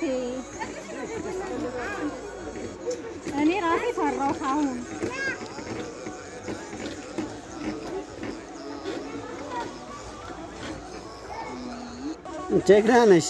እናቴ እኔ ራሴ ፈራው አሁን ጀግና ነሽ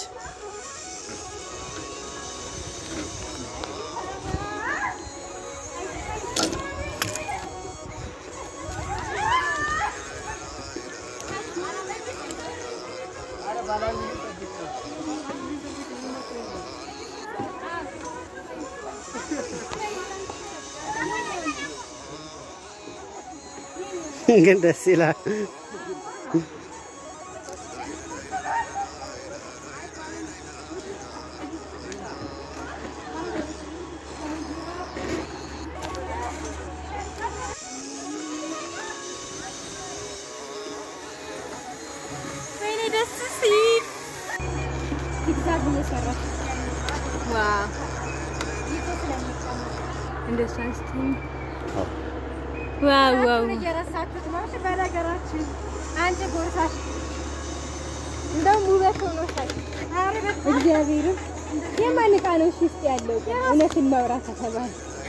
ግን ደስ ይላል ዋው እንደሳንስተኝ ዋው ዋው እየረሳችሁት ነው በነገራችን አንቺ ጎርሳሽ እንደውም ውበት ሆኖሻል እግዚአብሔር የማን ዕቃ ነው ውስጥ ያለው እውነት እናውራ ከተባለ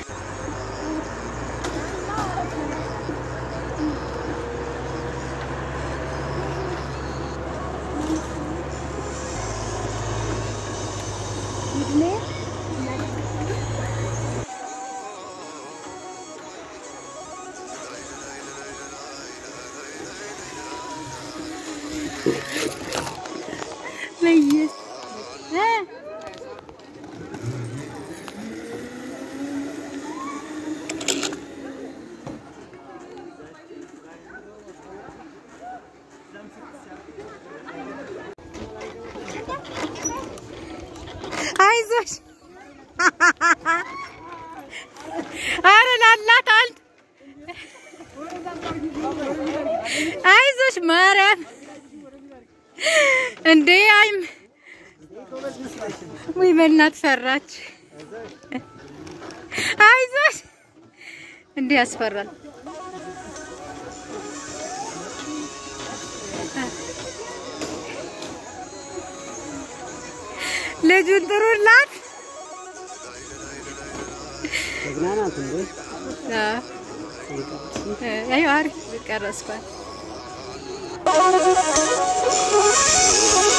Please. Ayzosh. Ara lallatal. Ayzosh Mariam. እንዴ አይም ወይ በእናት ፈራች አይዞሽ እንዴ ያስፈራል ልጁን ጥሩላት ተግናናት እንዴ አይ አሪ ቀረስኳል